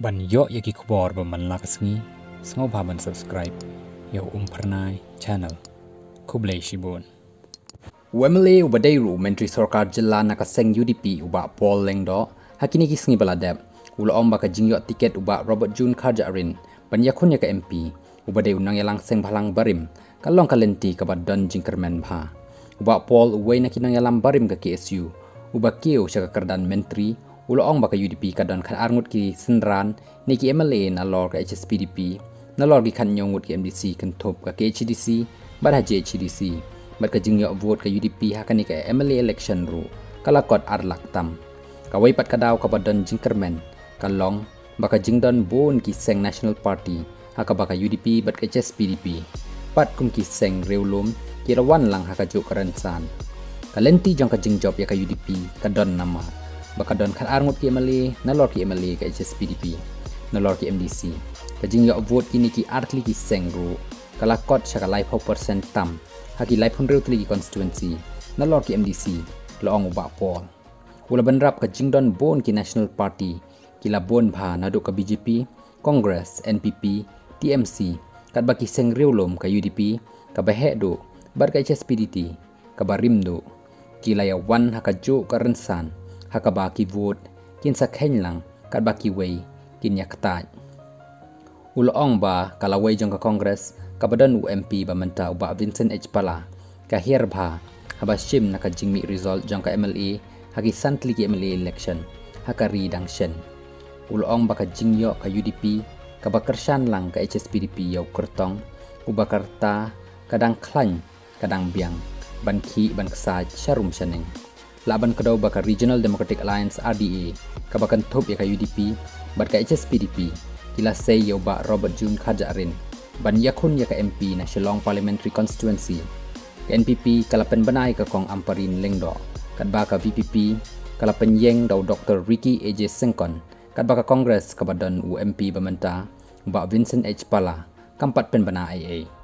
Ban yo yaki kubor ba man lakasngi sngo ba ban subscribe yo pernai channel kublai shibon Wemele ubadairu menteri sarkar jela nakaseng UDP uba Paul Lengdo hakini kisngi baladep ulo omba ka jingyo tiket uba Robert June Karjarin ban yakun ka MP ubadai unang yalang seng balang barim kalong kalenti ka badon jingkermen bha uba Paul uway nakinang yalang barim ka KSU uba keo siya ka kardan menteri ulo ong baka UDP kadon kan arngut ki senran ni ki MLA na lor ka HSPDP na lor ki kan nyongut ki MDC kan top ka HDC bar ha HDC bar ka jingyo vote ka UDP ha kan ni ka MLA election ru kala kot arlak tam ka way pat kadaw ka badon jingkermen kalong baka jingdon bon ki seng National Party ha ka baka UDP bat ka HSPDP pat kum ki seng reulum ki rawan lang ha ka juk karansan kalenti jong ka jingjob ya ka UDP kadon nama baka don kan arngut ki MLA nalor ki MLA ka HSPDP nalor ki MDC kajing yo vote kini ki artli ki sengru kala kot sya ka life 4% tam haki life 100 ki constituency nalor ki MDC loong uba Paul ula banrap kajing don bon ki National Party kila bon bha naduk ka BJP Congress NPP TMC kat baki sengriulum ka UDP ka bahe do bar ka HSPDT ka barim do kila ya wan hakajo ka rensan hakaba ki vote kin sa khen lang kat ba ki way kin yakta ulong ba kalaway jong ka congress kabadan UMP ba menta uba Vincent H Pala ka herba haba shim nakajingmi result jong ka MLA hagi santli ki MLA election hakari dang shen ulong ba ka jingyo ka UDP ka bakershan lang ka HSPDP yaw kertong uba karta kadang klan kadang biang ban ki ban kasaj syarum shaneng laban kedaw baka Regional Democratic Alliance RDA kabakan top ya ka UDP bat ka HSPDP kila say yaw ba Robert June Karjarin ban yakun ya ka MP na Shillong Parliamentary Constituency ka NPP kalapen banay ka kong Amparin Lengdo kat baka VPP kalapen yeng daw Dr. Ricky AJ Sengkon kat baka Congress kabadon UMP bamenta ba Vincent H Pala kampat pen bana IA